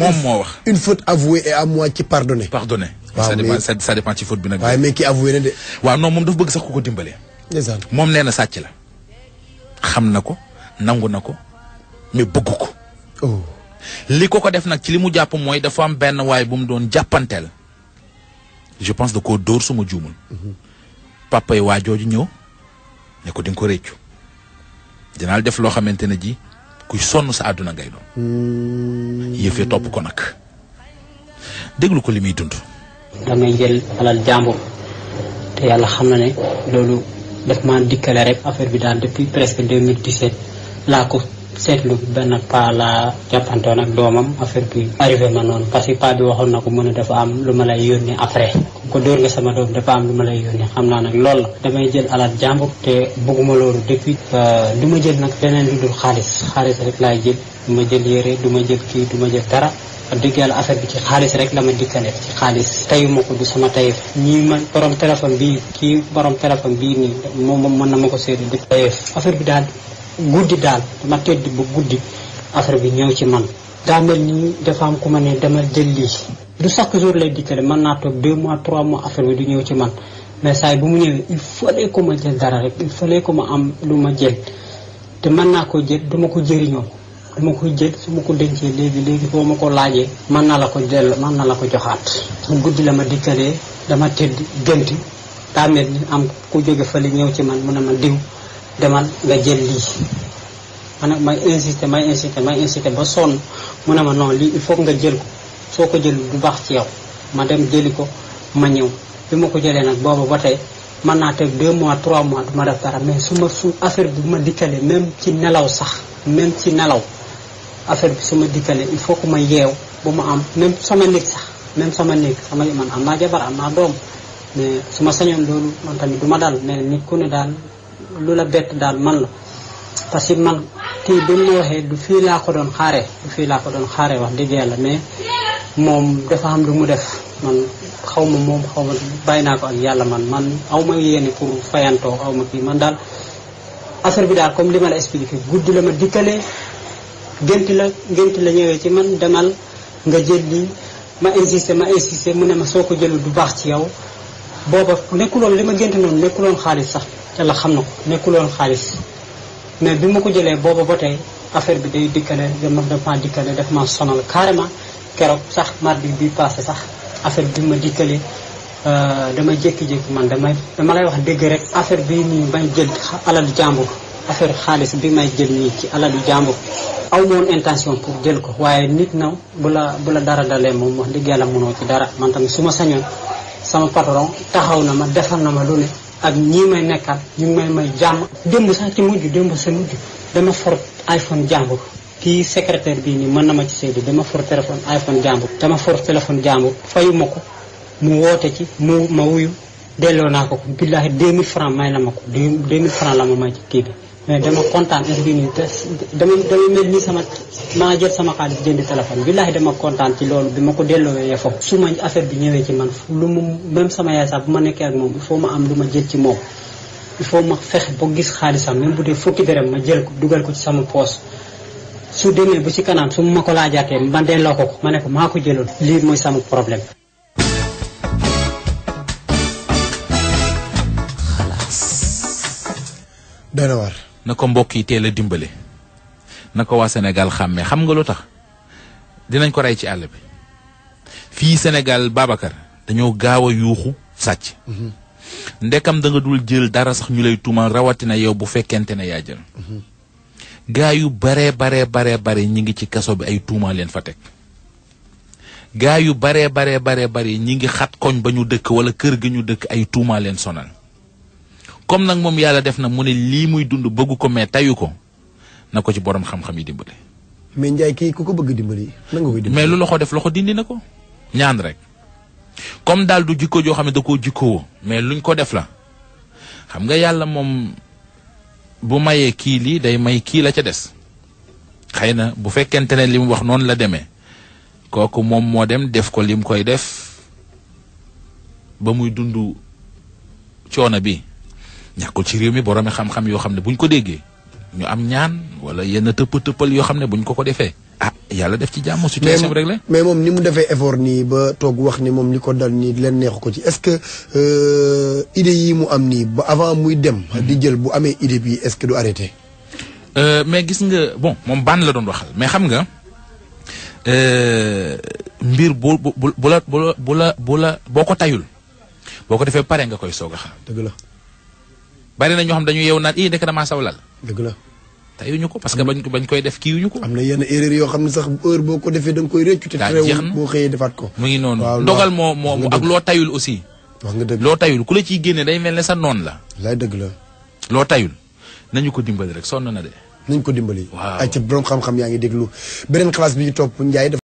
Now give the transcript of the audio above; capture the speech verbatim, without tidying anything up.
moom moo wax. une faute avouée et à moitié pardonnée. pardonné. waaw ça mais dépend ça dépend ci faute bi nag. waaye mais ki avoué na de. waaw non moom dafa bëgg sax ku ko dimbale. ndeysaan moom nee na sàcc la. xam na ko nangu na ko mais bëgg ko. oh. li ko ko def nag ci li mu jàpp mooy dafa am benn waay bu mu doon jàppanteel. je pense da koo dóor suma juumul. papa yi waa jooju ñëw ne ko di nga ko réccu. dinaa def loo xamante ne ji kuy sonn sa àdduna ngay doon. yëfee topp ko nag déglu ko li muy dund. damay jël alal jàmbur te yàlla xam na ne loolu daf maa dikkale rek affaire bi daal depuis presque deux mille dix-sept laa ko seetlu benn paa laa jàppantoon ak doomam affaire bi arrivé ma noonu parce que paa bi waxoon na ko mën a dafa am lu ma lay yónnee après ko dóor nga sama doom dafa am lu ma lay yónnee xam naa nag loolu la damay jël alal jàmbur te bëgguma loolu depuis du ma jël nag leneen lu dul xaalis xaalis rek laay jël du ma jël yére du ma jël kii du ma jël dara dëgg yàlla affaire bi ci xaalis rek la ma dikkale ci xaalis tayu ma ko du sama tayef ñii ma borom téléphone bii kii borom téléphone bii nii moom mën na ma ko seede di tayef affaire bi daal guddi daal dama tëdd ba guddi affaire bi ñëw ci man daa mel ni dafa am ku ma ne dama jël lii du chaque jour lay dikkale mën naa toog deux mois trois mois affaire bi du ñëw ci man mais saa yi bu mu ñëwee il fallait que ma jël dara rek il fallait que ma am lu ma jël te mën naa ko jël duma ko jëriñoo dama koy jël su ma ko dencee léegi léegi boo ma ko laajee mën na la ko dell mën na la ko joxaat guddi la ma dikkalee dama tëdd gënti daa mel ni am ku jóge fële ñëw ci man mu ne ma diw demal nga jël lii ma ne may insisté may insisté may insisté ba sonn mu ne ma non lii il faut nga jël ko soo ko jël du baax ci yow ma dem jëli ko ma ñëw bi ma ko jëlee nag boobu ba tey mën naa teg deux mois trois mois du ma def dara mais su ma su affaire bi bu ma dikkalee même ci nelaw sax même ci nelaw affaire bi su ma dikkalee il faut que ma yeew bu ma am même sama néeg sax même sama néeg sama man am naa jabar am naa doom mais su ma sañoon loolu man tamit du ma daal mais nit ku ne daal lu la bett daal man la parce que man kii bi mu waxee du fii laa ko doon xaaree du fii laa ko doon xaaree wax dëgg yàlla mais moom dafa am lu mu def man xaw ma moom xaw ma bàyyi naa ko ak yàlla man man aw ma yéene pour fayantoo aw ma kii man daal affaire bi daal comme li ma la expliqué guddi la ma dikkalee gént la gént la ñëwee ci man demal nga jël lii ma insisté ma insisté mu ne ma soo ko jëlul du baax ci yow booba nekkuloon li ma gént noonu nekkuloon xaalis sax te la xam na ko nekkuloon xaalis mais bi ma ko jëlee booba ba tey affaire bi day dikkale dama dafa dikkale daf ma sonal carrément keroog sax mardi bi passé sax affaire bi ma dikkalee dama jékki-jékki man damay dama lay wax dëgg rek affaire bi nii may jël alalu jàmbur affaire xaalis bi may jël nii ci alalu jàmbur aw moon intention pour jël ko waaye nit na bu la bu la dara dalee moom wax dëgg yàlla mënoo ci dara man tamit su ma sañoon sama patron taxaw na ma defal na ma lu ne ak ñii may nekkal ñu ngi may may jàmm démb sax ci mujj démb sa mujj dama for iPhone jàmbur kii secrétaire bii nii mën na ma ci seede dama for téléphone iPhone jàmbur dama for téléphone jàmbur fayu ma ko mu woote ci mu ma wuyu delloo naa ko ko billaahi deux mille francs may na ma ko deux mille francs la ma may ci kii bi mais dama kontaan est bi nii dama dama mel ni sama maa jël sama xaalis jënd téléphone billaahi dama kontaan ci loolu bi ma ko delloowee ya foofu su ma affaire bi ñëwee ci man lu mu même sama yaay sax bu ma nekkee ak moom il faut ma am lu ma jël ci moom il faut ma fexe ba gis xaalisam même bu dee fukki dërëm ma jël ko dugal ko ci sama poos su demee bu ci kanam su ma ko laajaatee ma delloo ko ko ma ne ko maa ko jëloon lii mooy sama problème. doy na waar. na ko mbokk yi teel a dimbale na ko waa Sénégal xàmmee xam nga lu tax dinañ ko rey ci àll bi fii Sénégal Babacar dañoo gaaw a yuuxu sàcc. ndekam da nga dul jël dara sax ñu lay tuuma rawatina yow bu fekkente ne yaa jël. gaa yu baree baree baree bare ñi ngi ci kaso bi ay tuuma leen fa teg. gaa yu baree baree baree bare ñi ngi xat koñ ba ñu dëkk wala kër ga ñu dëkk ay tuuma leen sonal. comme nag moom yàlla def na mu ne lii muy dund bëggu ko mais tayu ko na ko ci borom xam-xam yi dimbale. mais Ndiaye kii ku ko bëgg dimbali nan nga koy dimbali. mais lu loxo def loxo dindi na ko ñaan rek comme daal du jikko joo xam ne da koo jikkoo mais luñ ko def la xam nga yàlla moom bu mayee kii lii day may kii la ca des xëy na bu fekkente ne li mu wax noonu la demee kooku moom moo dem def ko lim koy def ba muy dund coono bi. ñàkkul ci réew mi boroomi xam-xam yoo xam ne buñ ko déggee ñu am ñaan wala yenn tëpp tëppal yoo xam ne buñ ko ko defee ah yàlla def ci jàmm situation bi rek la. mais moom ni mu defee effort nii ba toog wax ni moom li ko dal nii leen neexu ko ci est-ce que euh, idée yi mu am nii ba avant muy dem. di jël bu amee idée bi est-ce que du arrêté. Euh, mais gis nga bon moom baan la doon waxal mais xam nga euh, mbir bu bu bu la bu la bu la bu la boo ko tayul boo ko defee pare nga koy soog a xam. dëgg la. bari na ñoo xam dañu yeewu naan ii nekk damaa sawlal. dëgg la. tayuñu ko parce que bañ bañ koy def kiiwuñu ko. am na yenn erreur yoo xam ne sax heure boo ko defee da nga koy réccu te teewul boo xëyee defaat ko. mu ngi noonu ndogal moo moo ak loo tayul aussi. wax nga dëgg loo tayul ku la ciy génne day mel ne sa noon la. laay dëgg la. loo tayul nañu ko dimbali rek sonn na de. nañ ko dimbali. waaw ay ca borom xam-xam yaa ngi déglu beneen classe bi ñu topp Ndiaye.